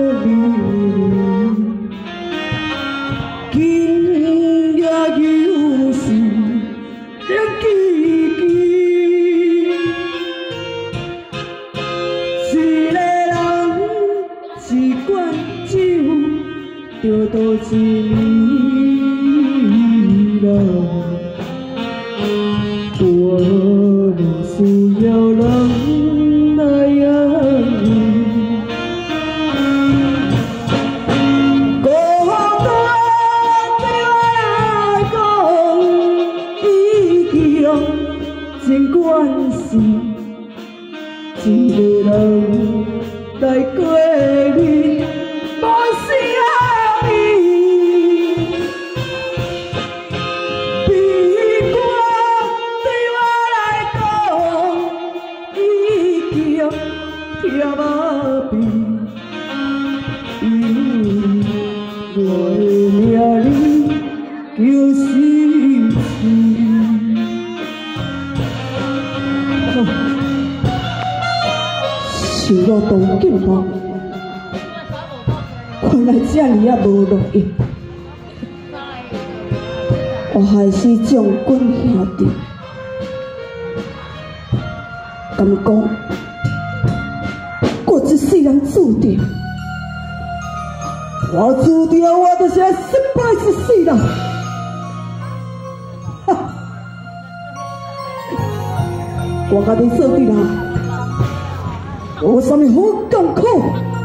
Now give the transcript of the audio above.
美丽，今夜又是两记记，一个人一罐酒，就度一年了。我们需要人来养你，孤单对我来讲已经真惯是一个人来过日，无啥味。悲歌对我来讲已经听无味，因为我的名字就是想到当警方，原来这样啊无录音。我还是将军兄弟，敢讲，我一世人注定，我注定我就是失败一世人。我甲你做对人，无啥物好艰苦。